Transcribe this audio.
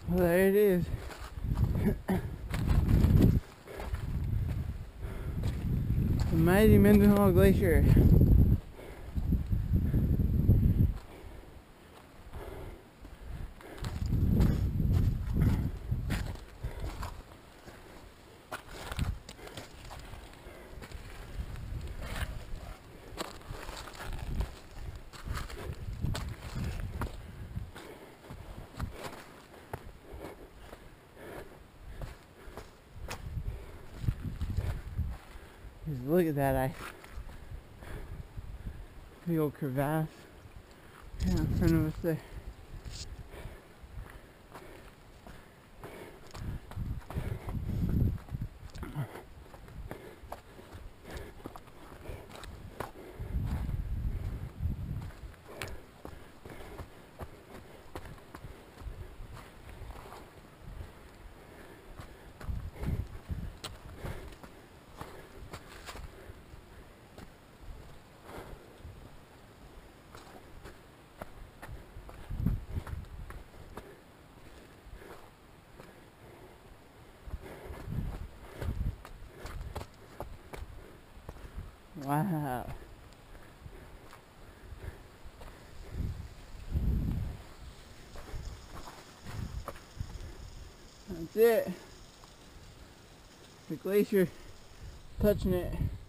Well, there it is. The mighty Mendenhall Glacier. Just look at that, big old crevasse in front of us there. Wow. That's it. The glacier touching it.